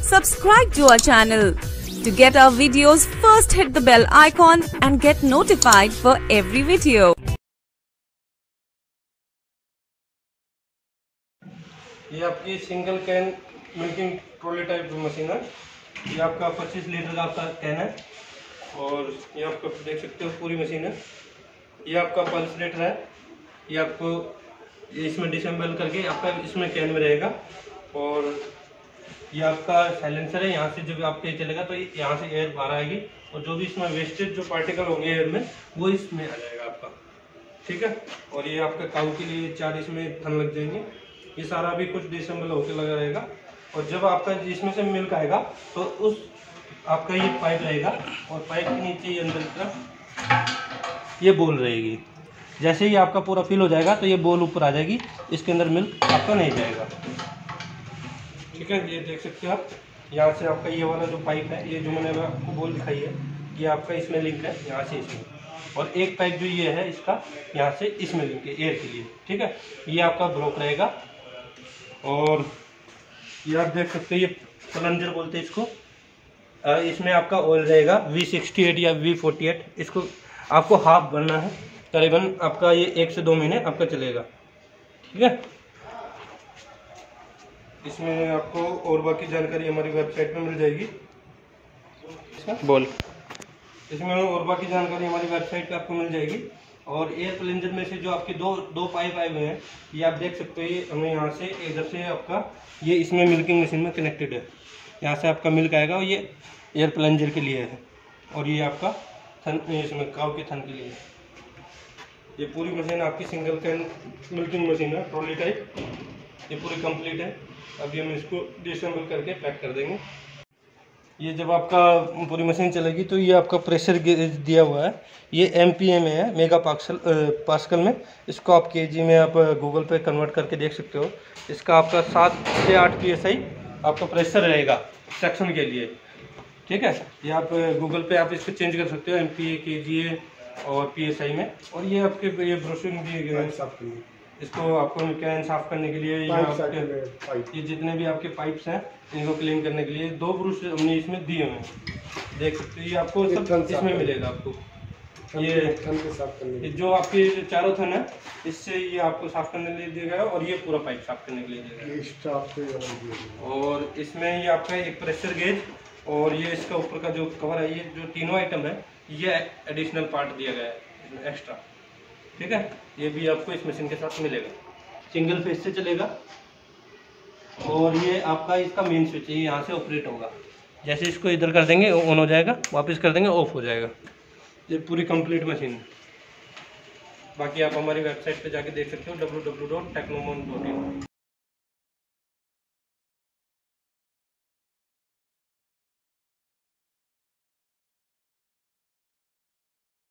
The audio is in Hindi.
Subscribe to our channel. To get our videos, first hit the bell icon and get notified for every video. ये आपकी single can milking trolley type machine है। ये आपका 25 लीटर का आपका कैन है और ये आपको देख सकते हो पूरी मशीन है। ये आपका पल्स रेटर है। ये आपको इसमें डिसेंबल करके आपका इसमें कैन में रहेगा और ये आपका साइलेंसर है। यहाँ से जब आपके चलेगा तो यहाँ से एयर बाहर आएगी और जो भी इसमें वेस्टेज जो पार्टिकल होंगे एयर में वो इसमें आ जाएगा आपका, ठीक है। और ये आपका काऊ के लिए 4 इसमें थन लग जाएंगे। ये सारा भी कुछ डिसेंबल होकर लगा रहेगा और जब आपका इसमें से मिल्क आएगा तो उस आपका ये पाइप रहेगा और पाइप के नीचे ये अंदर की तरफ ये बॉल रहेगी। जैसे ही आपका पूरा फिल हो जाएगा तो ये बॉल ऊपर आ जाएगी, इसके अंदर मिल्क आपका नहीं जाएगा, ठीक है। ये देख सकते हो आप, यहाँ से आपका ये वाला जो पाइप है, ये जो मैंने आपको बॉल दिखाई है, ये आपका इसमें लिंक है यहाँ से इसमें, और एक पाइप जो ये है इसका यहाँ से इसमें लिंक है एयर के लिए, ठीक है। ये आपका ब्लॉक रहेगा और ये आप देख सकते हो ये प्लंजर बोलते हैं इसको। इसमें आपका ऑयल रहेगा V68 या V48। इसको आपको हाफ भरना है, करीबन आपका ये 1 से 2 महीने आपका चलेगा, ठीक है। इसमें आपको और बाकी जानकारी हमारी वेबसाइट पे मिल जाएगी। बोल इसमें और बाकी जानकारी हमारी वेबसाइट पे आपको मिल जाएगी। और एयर प्लंजर में से जो आपके दो पाइप आए हुए हैं, ये आप देख सकते हो, ये हमें यहाँ से इधर से आपका ये इसमें मिल्किंग मशीन में कनेक्टेड है। यहाँ से आपका मिल्क आएगा और ये एयर प्लंजर के लिए है और ये आपका थन इसमें काऊ के थन के लिए है। ये पूरी मशीन आपकी सिंगल कैन मिल्किंग मशीन है ट्रॉली टाइप। ये पूरी कंप्लीट है। अभी हम इसको डिसेंबल करके पैक कर देंगे। ये जब आपका पूरी मशीन चलेगी तो ये आपका प्रेशर गेज दिया हुआ है। ये MPa में है, मेगा पास्कल में। इसको आप केजी में आप गूगल पे कन्वर्ट करके देख सकते हो। इसका आपका 7 से 8 PSI आपका प्रेशर रहेगा सेक्शन के लिए, ठीक है। ये आप गूगल पे आप इसको चेंज कर सकते हो MPa, KGA और PSI में। और ये आपके ये ब्रोशिंग दिए गए हैं इसको आपको कैन साफ करने के लिए। ये जितने भी आपके पाइप्स हैं इनको क्लीन करने के लिए 2 ब्रश हमने इसमें दिए हुए हैं, देख सकते हो। ये आपको सब इसमें मिलेगा आपको। ये जो आपके चारों थन है इससे ये आपको साफ करने के लिए दिया गया है और ये पूरा पाइप साफ करने के लिए दिया गया। और इसमें ये आपका एक प्रेशर गेज और ये इसका ऊपर का जो कवर है, ये जो तीनों आइटम है ये एडिशनल पार्ट दिया गया है इसमें एक्स्ट्रा, ठीक है। ये भी आपको इस मशीन के साथ मिलेगा। सिंगल फेज से चलेगा और ये आपका इसका मेन स्विच है, यहाँ से ऑपरेट होगा। जैसे इसको इधर कर देंगे ऑन हो जाएगा, वापस कर देंगे ऑफ हो जाएगा। ये पूरी कंप्लीट मशीन है। बाकी आप हमारी वेबसाइट पे जाके देख सकते हो www.technomon.in।